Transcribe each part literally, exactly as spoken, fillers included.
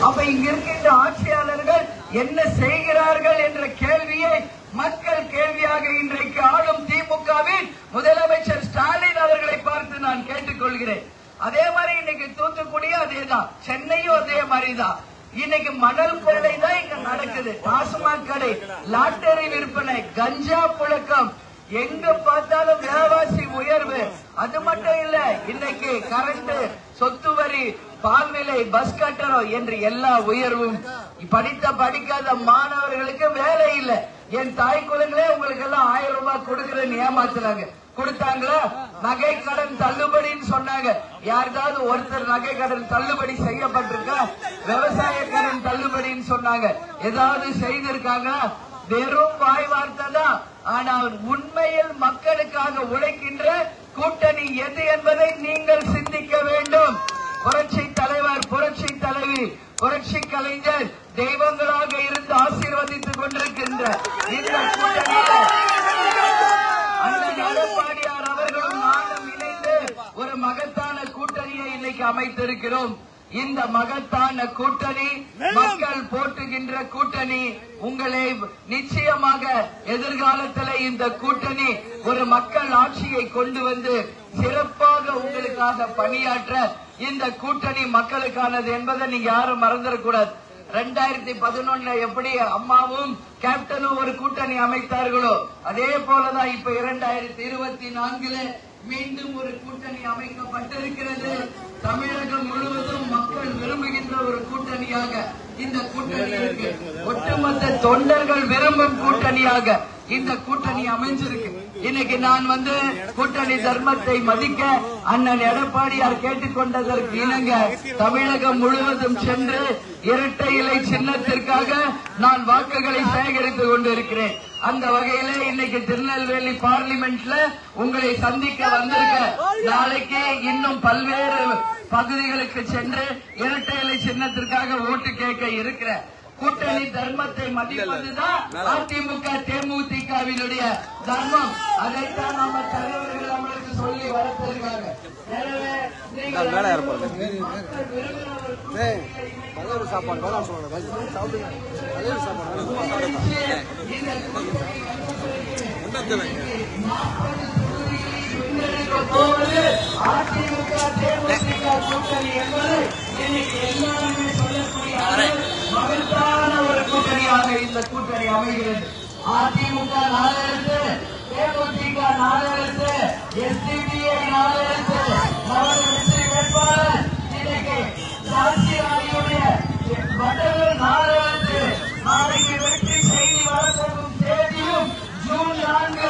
அப்ப இங்க இருக்கின்ற ஆட்சியாளர்கள் என்ன செய்கிறார்கள் என்ற கேள்வியை மக்கள் கேள்வியாக இன்றைக்கு ஆளும் திமுகவின் முதலமைச்சர் ஸ்டாலின் அவர்களை பார்த்து நான் கேட்டுக்கொள்கிறேன். அதே மாதிரி இன்னைக்கு தூத்துக்குடியும் அதேதான், சென்னையும் அதே மாதிரிதான். இன்னைக்கு மணல் கொள்ளை தான் இங்க நடக்குது. டாஸ்மாக் கடை, லாட்டரி விற்பனை, கஞ்சா புழக்கம், எங்க பார்த்தாலும் விலைவாசி உயர்வு. அது மட்டும் இல்ல, இன்னைக்கு கரண்ட், சொத்து வரி, பால் விலை, பஸ் கட்டணம் என்று எல்லா உயர்வும். படித்த படிக்காத மாணவர்களுக்கு வேலை இல்லை. என் தாய் குழந்தைகளே உங்களுக்கு எல்லாம் ஆயிரம் ரூபாய் கொடுக்கறேன்னு ஏமாத்துறாங்க. கொடுத்தாங்களா? நகை கடன் தள்ளுபடின்னு சொன்னாங்க. யாருக்காவது ஒருத்தர் நகை கடன் தள்ளுபடி செய்யப்பட்டிருக்கா? விவசாய கடன் தள்ளுபடின்னு சொன்னாங்க. ஏதாவது செய்திருக்காங்க? வெறும் வாய் வார்த்தை தான். ஆனால் உண்மையில் மக்களுக்காக உழைக்கின்ற கூட்டணி எது என்பதை நீங்கள் சிந்திக்க வேண்டும். புரட்சி தலைவர், புரட்சி தலைவி, புரட்சி கலைஞர் தெய்வங்களாக இருந்து ஆசீர்வதித்துக் கொண்டிருக்கின்ற இந்த கூட்டணியில் அண்ணன் எடப்பாடியார் அவர்களும் நானும் இணைந்து ஒரு மகத்தான கூட்டணியை இன்னைக்கு அமைத்திருக்கிறோம். இந்த மகத்தான கூட்டணி மக்கள் போட்டுகின்ற கூட்டணி. உங்களை நிச்சயமாக எதிர்காலத்தில் இந்த கூட்டணி ஒரு மக்கள் ஆட்சியை கொண்டு வந்து சிறப்பாக உங்களுக்காக பணியாற்ற இந்த கூட்டணி மக்களுக்கானது என்பதை நீங்க யாரும் மறந்துடக்கூடாது. ரெண்டாயிரத்தி பதினொன்னுல எப்படி அம்மாவும் கேப்டனும் ஒரு கூட்டணி அமைத்தார்களோ அதே போலதான் இப்ப இரண்டாயிரத்தி இருபத்தி நான்குல மீண்டும் ஒரு கூட்டணி அமைக்கப்பட்டிருக்கிறது. தமிழகம் முழுவதும் மக்கள் விரும்புகின்ற ஒரு கூட்டணியாக இந்த கூட்டணி இருக்கு. ஒட்டுமொத்த தொண்டர்கள் விரும்பும் கூட்டணியாக இந்த கூட்டணி அமைஞ்சிருக்கு. இன்னைக்கு நான் வந்து கூட்டணி தர்மத்தை மதிக்க அண்ணன் எடப்பாடியார் கேட்டுக்கொண்டதற்கு இணங்க தமிழகம் முழுவதும் சென்று இரட்டை இலை சின்னத்திற்காக நான் வாக்குகளை சேகரித்துக் கொண்டிருக்கிறேன். அந்த வகையில இன்னைக்கு திருநெல்வேலி பார்லிமெண்ட்ல உங்களை சந்திக்க வந்திருக்க, நாளைக்கு இன்னும் பல்வேறு பகுதிகளுக்கு சென்று இரட்டை இலை சின்னத்திற்காக ஓட்டு கேட்க இருக்கிற கூட்டணி தர்மத்தை மதிப்பதுதான் அதிமுக தேமுதிகவினுடைய தர்மம். அதைத்தான் நம்ம தலைவர்கள் நம்மளுக்கு சொல்லி வளர்த்திருக்காங்க. எனவே அதிமுக தேமுதிக கூட்டணி என்பது இன்னைக்கு எல்லாருமே சொல்லக்கூடிய மகத்தான ஒரு கூட்டணியாக இந்த கூட்டணி அமைகிறது. அதிமுக நாலு எழுத்து, தேமுதிக நாலு எழுத்து, எஸ்டிபிஐ நாலு எழுத்து, நமது வெற்றி வேட்பாளர் இன்னைக்கு சாட்சி ராணியுடைய மண்டலம் நாலு எழுத்து. நாளைக்கு வெற்றி செய்தி வரப்போகும் தேதியும் ஜூன் நான்கு.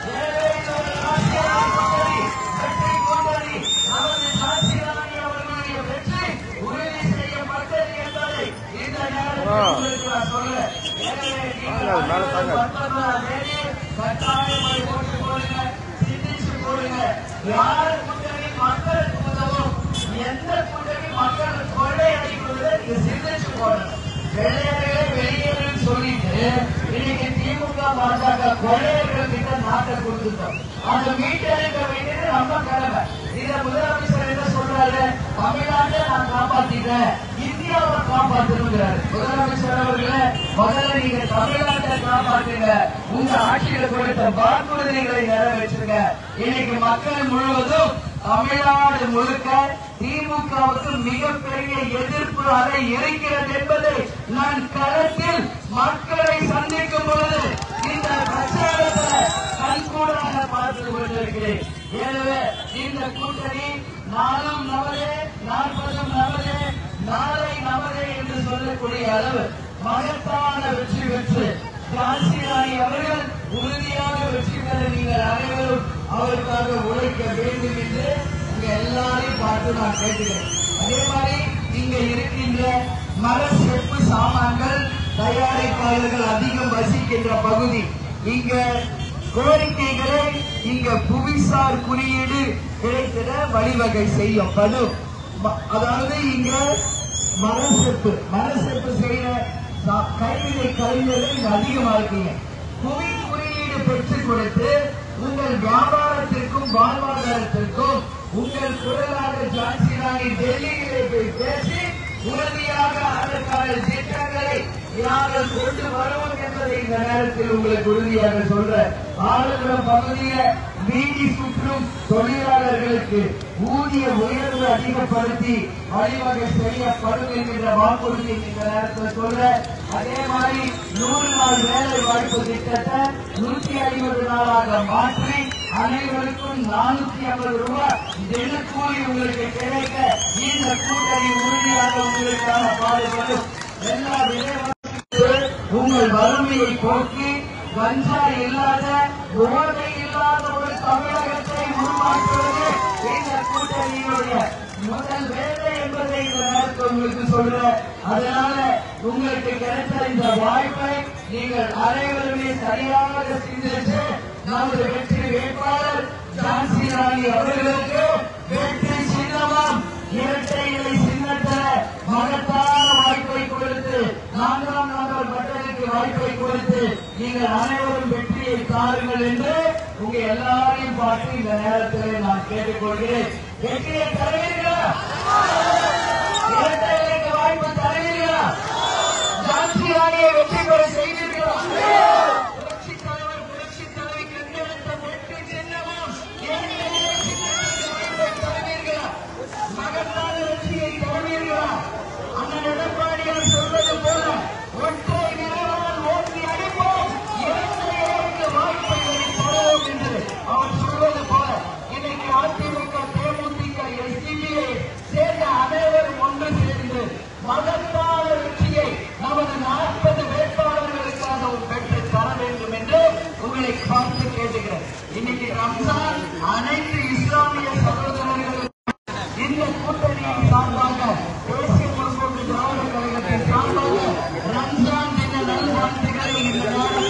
வெற்றி கூட்டணி நமது சாட்சி ராணி அவர்களுடைய வெற்றி உறுதி செய்யப்பட்டது என்பதை இந்த நேரத்தில் நான் சொல்றேன். எனவே பத்தொன்பதாம் தேதி கட்டாயமாய் ஓட்டு போடுங்க, சிந்திச்சு போடுங்க. யார் கூட்டணி மக்களுக்கு உதவும், எந்த கூட்டணி மக்கள் கொள்ளையடிக்கிறது நீங்க சிந்திச்சு போடணும். வெளியேறே வெளியேறுன்னு சொல்லிட்டு இன்னைக்கு திமுக பாஜக கொள்ளையர்கள் கிட்ட நாட்டை கொடுத்துட்டோம். அந்த மீட்டெடுக்க வேண்டியது நம்ம கடமை. இத முதலமைச்சர் என்ன சொல்றாரு? தமிழ்நாட்டை நான் காப்பாத்திட்டேன், இந்தியாவை காப்பாற்றுங்கிறாரு. முதலமைச்சர் அவர்களே, முதல்ல நீங்க தமிழ்நாட்டை காப்பாற்றுங்க. உங்க ஆட்சியில கொடுத்த வாக்குறுதிகளை நிறைவேற்றுங்க. இன்னைக்கு மக்கள் முழுவதும் தமிழ்நாடு முழுக்க திமுகவுக்கு மிகப்பெரிய எதிர்ப்பு அலை இருக்கிறது என்பதை நான் களத்தில் மக்களை சந்திக்கும் பொழுது இந்த பிரச்சாரத்தில் கண்கூடாக பார்த்து கொண்டிருக்கிறேன். எனவே இந்த கூட்டணி நாளும் நமதே, நாற்பதும் நமதே, நாளை நமதே என்று சொல்லக்கூடிய அளவு மகத்தான வெற்றி பெற்று காசிராணி அவர்கள் உறுதியாக வெற்றி பெற நீங்கள் அனைவரும் அவருக்காக உழைக்க வேண்டும் என்று உங்க எல்லாரையும் பார்த்து நான் கேட்டுக்கிறேன். அதே மாதிரி இங்க இருக்கின்ற மர செப்பு சாமான்கள் தயாரிப்பாளர்கள் அதிகம் வசிக்கின்ற பகுதி. இங்க கோரிக்கைகளை இங்க புவிசார் குறியீடு கிடைத்திட வழிவகை செய்யப்படும். அதாவது இங்க மரசெப்பு மரசெப்பு செய்யற கைவினை கலைஞர்கள் இங்க அதிகமா இருக்கீங்க. புவி குறியீடு பெற்றுக் கொடுத்து உங்கள் வியாபாரத்திற்கும் வாழ்வாதாரத்திற்கும் உங்கள் குரலாக ஜான்சி ராணி டெல்லியிலே போய் பேசி உறுதியாக அதற்கு நாங்கள் கொண்டு வருவோம் என்பதை இந்த நேரத்தில் உங்களுக்கு உறுதியாக சொல்ற ஆளுநர பகுதிய நீதி சுற்றும் தொழிலாளர்களுக்கு ஊதிய உயர்வு அதிகப்படுத்தி வழிவகை செய்யப்படும் என்கின்ற வாக்குறுதி இந்த நேரத்தில் சொல்ற அதே மாதிரி நூறு நாள் வேலை வாய்ப்பு திட்டத்தை நூற்றி ஐம்பது நாளாக மாற்றி அனைவருக்கும் நானூத்தி ஐம்பது ரூபாய் தினக்கூலி உங்களுக்கு கிடைக்க இந்த கூட்டணி உறுதியாக உங்களுக்கான பாடுபடும். எல்லா விலைவாசிகளும் உங்கள் வறுமையை போக்கி கஞ்சா இல்லாத போதை இல்லாத ஒரு தமிழகத்தை உருவாக்குவது இந்த கூட்டணியுடைய முதல் வேலை என்பதை இந்த நேரத்தில் உங்களுக்கு சொல்ற. அதனால உங்களுக்கு கிடைத்த இந்த வாய்ப்பை நீங்கள் அனைவருமே சரியாக சிந்திச்சு நமது வெற்றி வேட்பாளர் ஜான்சி ராணி அவர்களுக்கு வெற்றி சின்னமாம் இரட்டை இலை சின்னத்தில் மகத்தான வாய்ப்பை கொடுத்து நான்காம் நம்பர் பட்டனுக்கு வாய்ப்பை கொடுத்து நீங்கள் அனைவரும் வெற்றியை தாருங்கள் என்று உங்க எல்லாரையும் பார்த்து இந்த நேரத்தில் நான் கேட்டுக்கொள்கிறேன். வெற்றியை தருவீர்களா? இரட்டை இலைக்கு வாய்ப்பு தருவீர்களா? ஜான்சி ராணியை வெற்றி பெற செய்வீர்களா? புரட்சி தலைவர் புரட்சி தலைவி கண்டெடுத்த வெற்றி சின்னமும் இரட்டை இலை சின்னத்திற்கு வாய்ப்பை தருவீர்களா? மகத்தான வெற்றியை தருவீர்களா? அண்ணன் எடப்பாடியார் சொல்வது போல ஒற்றை நிலையால் ஓட்டி அடிப்போம், இரட்டை இலைக்கு வாய்ப்பை தருவோம் என்று அவர் சொல்வது போல இன்னைக்கு அதிமுக தேமுதிக எஸ்டிபிஐ சேர்ந்த அனைவரும் ஒன்று சேர்ந்து மகத்தான வெற்றியை நமது நாற்பது வேட்பாளர்களுக்காக ஒரு பெற்று தர வேண்டும் என்று உங்களை பார்த்து கேட்டுகிறேன். இன்னைக்கு ரம்ஜான் அனைத்து இஸ்லாமிய சகோதரர்களும் இந்த கூட்டணியை சார்பாக தேசிய முற்போக்கு திராவிட கழகத்தின் சார்பாக ரம்ஜான் தின நல்வாழ்த்துக்களை இந்த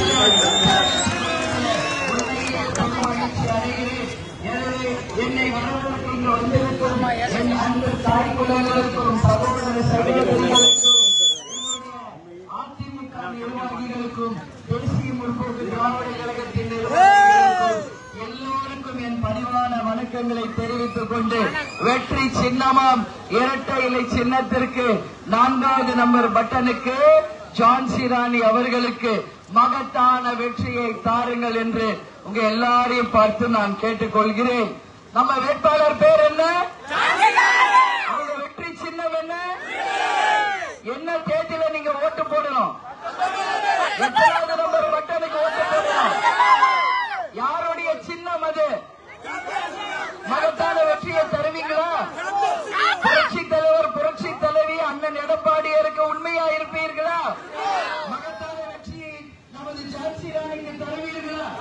மகிழ்ச்சி அடைகிறேன். எனவே என்னை வரவேற்று இங்கு வந்திருக்கும் என் அன்பு தாய் குலங்களுக்கும் சகோதர சகோதரிகளுக்கும் அதிமுக நிர்வாகிகளுக்கும் தேசிய முற்போக்கு திராவிட கழகத்தின் நிர்வாகிகளுக்கும் எல்லோருக்கும் என் பணிவான வணக்கங்களை தெரிவித்துக் கொண்டு வெற்றி சின்னமாம் இரட்டை இலை சின்னத்திற்கு நான்காவது நம்பர் பட்டனுக்கு ஜான்சி ராணி அவர்களுக்கு மகத்தான வெற்றியை தாருங்கள் என்று உங்க எல்லாரையும் பார்த்து நான் கேட்டுக்கொள்கிறேன். நம்ம வேட்பாளர் பேர் என்ன? அவங்க வெற்றி சின்னம் என்ன? என்ன தேதியில நீங்க ஓட்டு போடணும்? எட்டாவது நம்பர் பட்டனுக்கு ஓட்டு போடணும். யாருடைய சின்னம் அது? மகத்தான வெற்றியை தருவீங்களா? புரட்சி தலைவர் புரட்சி தலைவி அண்ணன் எடப்பாடியாருக்கு உண்மையா இருப்பீர்களா? மகத்தான வெற்றியை நமது ஜான்சி ராணிக்கு தருவீர்களா?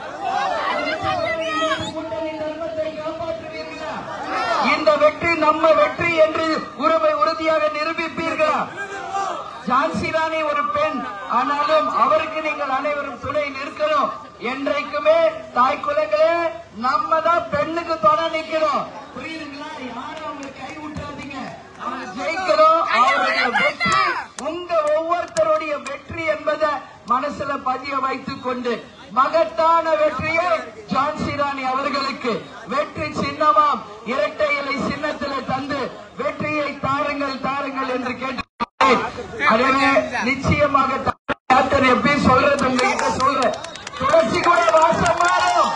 கூட்டணி தர்மத்தை காப்பாற்றுவீர்களா? இந்த வெற்றி நம்ம வெற்றி என்று உரிமை உறுதியாக நிரூபிப்பீர்களா? ஜான்சி ராணி ஒரு பெண், ஆனாலும் அவருக்கு நீங்கள் அனைவரும் துணை நிற்கணும். என்றைக்குமே தாய் குலங்களே நம்ம தான் பெண்ணுக்கு துணை நிற்கிறோம். புரியுதுங்களா? யாரும் அவங்க கை விட்டுறாதீங்க. அவங்க ஜெயிக்கிறோம். அவருடைய வெற்றி உங்க ஒவ்வொருத்தருடைய வெற்றி என்பதை மனசுல பதிய வைத்துக் கொண்டு மகத்தான வெற்றியை ஜான்சி ராணி அவர்களுக்கு வெற்றி சின்னமாம் இரட்டை இலை சின்னத்தில் தந்து வெற்றியை தாருங்கள் தாருங்கள் என்று கேட்டு அதே நிச்சயமாக எப்பயும் சொல்றது உங்ககிட்ட சொல்றேன். துளசி கூட வாசம் மாறும்.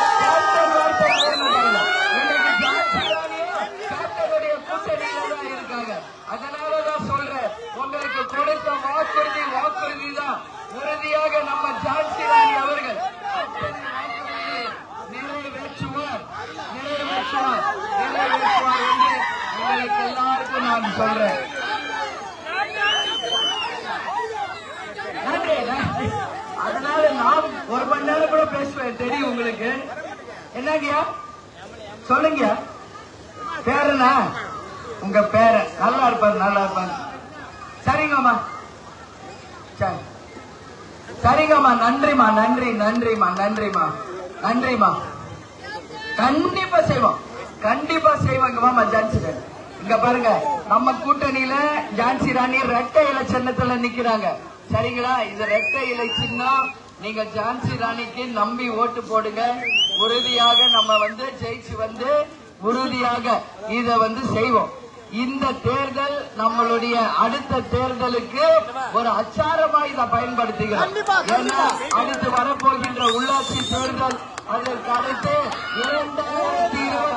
கூட்டணியில தான் இருக்காங்க. அதனாலதான் சொல்றேன், உங்களுக்கு கொடுத்த வாக்குறுதி வாக்குறுதி தான் உறுதியாக நம்ம ஜான்சி ராணி அவர்கள் நிறைவேற்றுவார் நிறைவேற்றுவார் நிறைவேற்றுவார் என்று உங்களுக்கு எல்லாருக்கும் நான் சொல்றேன். அதனால நான் ஒரு மணி நேரம் கூட பேசுவேன், தெரியும் உங்களுக்கு. என்னங்கய்யா சொல்லுங்க, பேருனா உங்க பேர நல்லா இருப்பாரு நல்லா இருப்பாரு. சரிங்கம்மா சரி சரிங்கம்மா நன்றிமா நன்றி நன்றிமா நன்றிமா நன்றிமா கண்டிப்பா செய்வோம் கண்டிப்பா செய்வாங்கம்மா. ஜான்சி ராணி இங்க பாருங்க, நம்ம கூட்டணியில ஜான்சி ராணி ரெட்டை இலை சின்னத்துல நிக்கிறாங்க. சரிங்களா? இது ரெட்டை இலை சின்னம். நீங்க ஜான்சி ராணிக்கு நம்பி ஓட்டு போடுங்க. உறுதியாக நம்ம வந்து ஜெயிச்சு வந்து உறுதியாக இத வந்து செய்வோம். இந்த தேர்தல் நம்மளுடைய அடுத்த தேர்தலுக்கு ஒரு அச்சாரமா இதை பயன்படுத்துகிறோம். ஏன்னா அடுத்து வரப்போகின்ற உள்ளாட்சி தேர்தல் அதற்கு அடுத்து இரண்டாயிரத்தி இருபத்தி